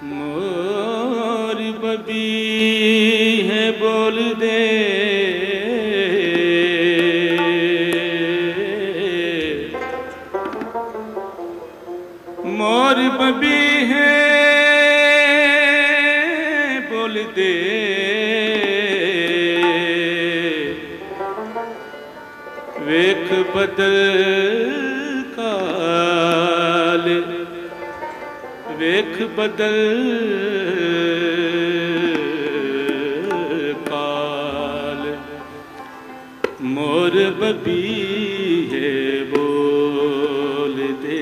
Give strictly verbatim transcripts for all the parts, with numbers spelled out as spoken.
मोर बबी है बोल दे, मोर बबी है बोल दे, वेख बदल काल, वेख बदल काल, मोर बबी है बोल दे,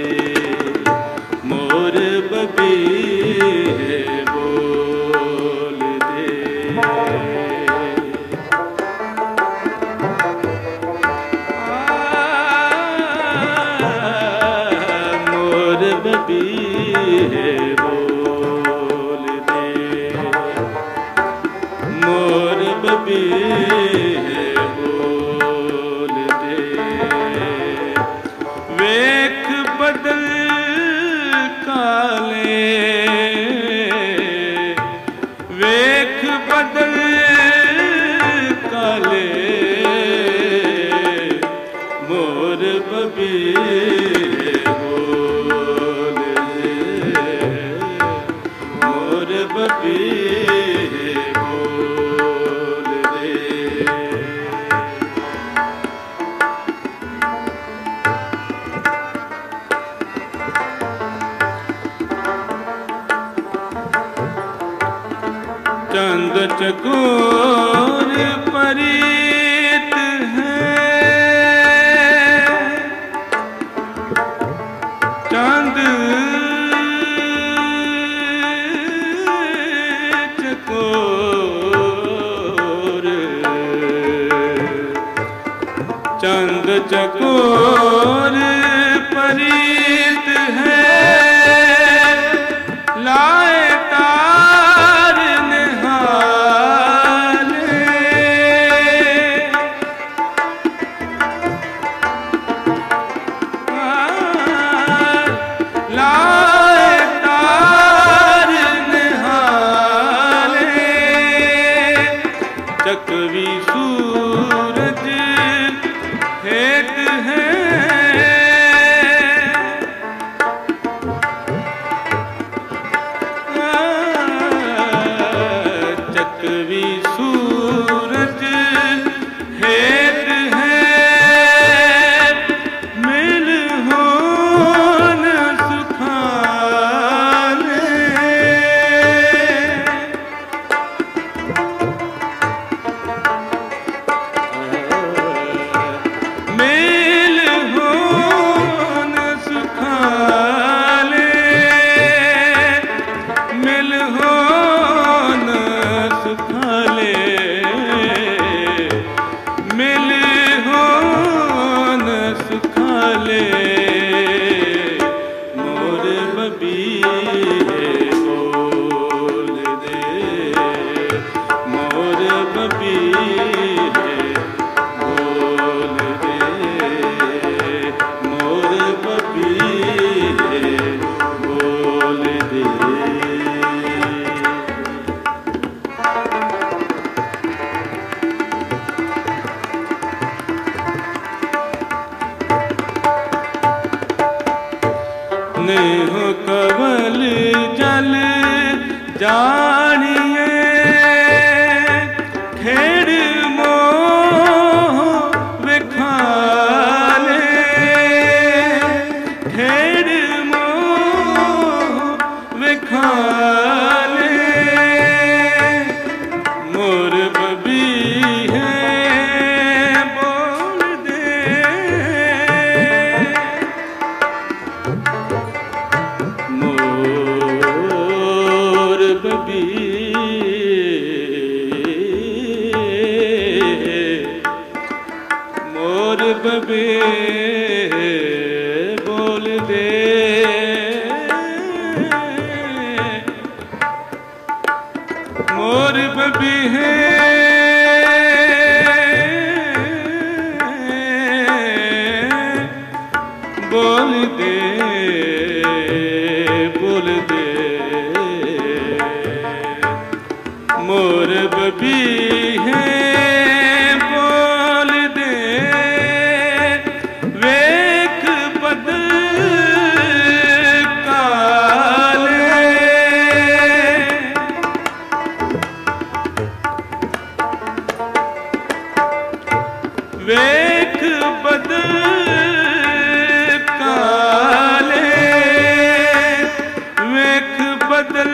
मोर बबी है बोल दे। मोर बबी है बोल दे, मोर बबी है बोल दे, वेख बदल काले, वेख बदल काले, मोर बबी बोल दे, मोर बबी बोल दे। चंद चकोर परीत है, चांद चकोर, चंद चकोर परीत है, लाए तार निहाले, लाए तार निहाले, चकवी सूरज हेत है, चकवी सूरज हेत है, मिल हो न सुखाले, मिल हो न सुखाले, मिल हो न सुखाले, मिल हो न सुखाले, मोर बबी है बोल दे, मोर बबी है बोल दे, मोर बबी है बोल दे। नेह कवल जल जानिए, खेड़ मोह विखाले, खेड़ मोह विखाले, मोर बबी है बोल दे, मोर बबी, मोर बबी बोल दे, मोर बबी है बोल दे, बोल दे। बबी है बोल दे वेख बदल काले वेख बदल काले वेख बदल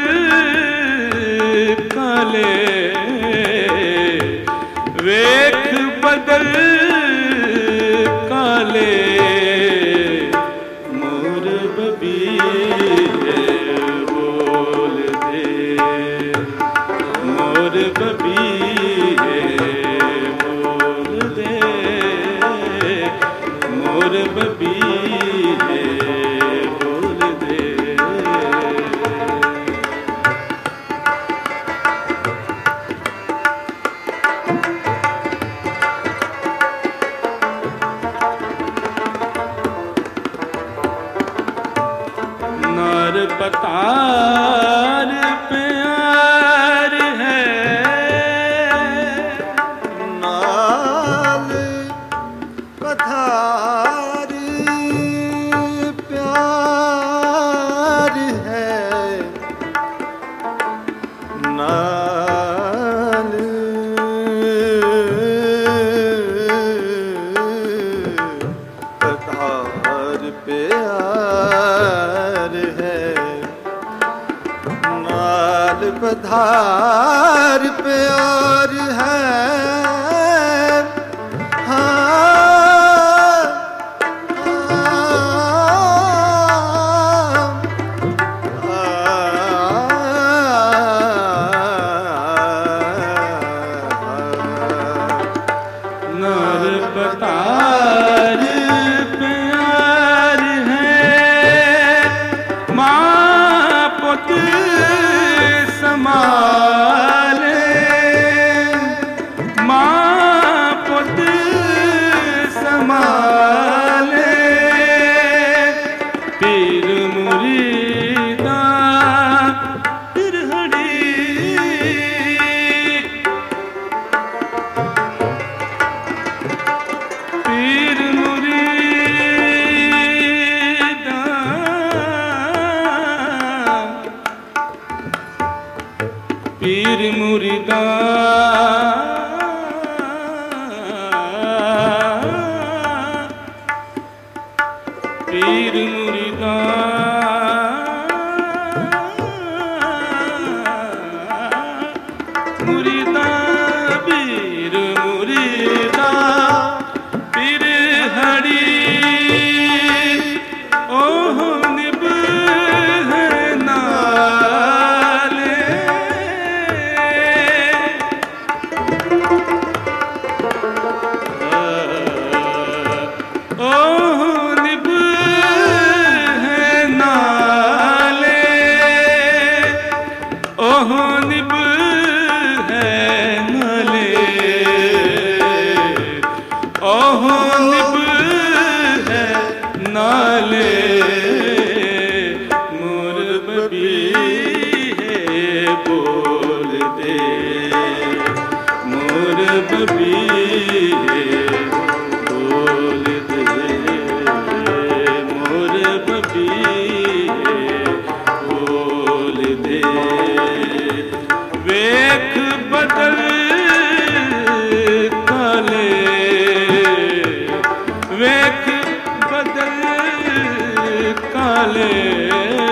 काले वेख बदल काले मोर बबी बोल दे मोर बबी बोल दे मोर बबी बोल दे नार पतार प्यार है नाल पतार प्यार है नाल पतार प्यार है नाल पधार प्यार है हाँ, नार पतार प्यार है माँ पुत समाले माँ पुत समाले पीर मुरीदा तिरहड़ी पीर मुरीदा पीर मुरीदा पीर मुरीदा मुरीदा पीर मुरीदा पीर हड़ी ओह निब है नाले ओह निब है नाले ओह निब है नाले ओह निब है नाले मोर बबी है बोल दे मोर बबी है बोल दे मोर बबी है बोल दे वेख बदल काले वेख बदल काले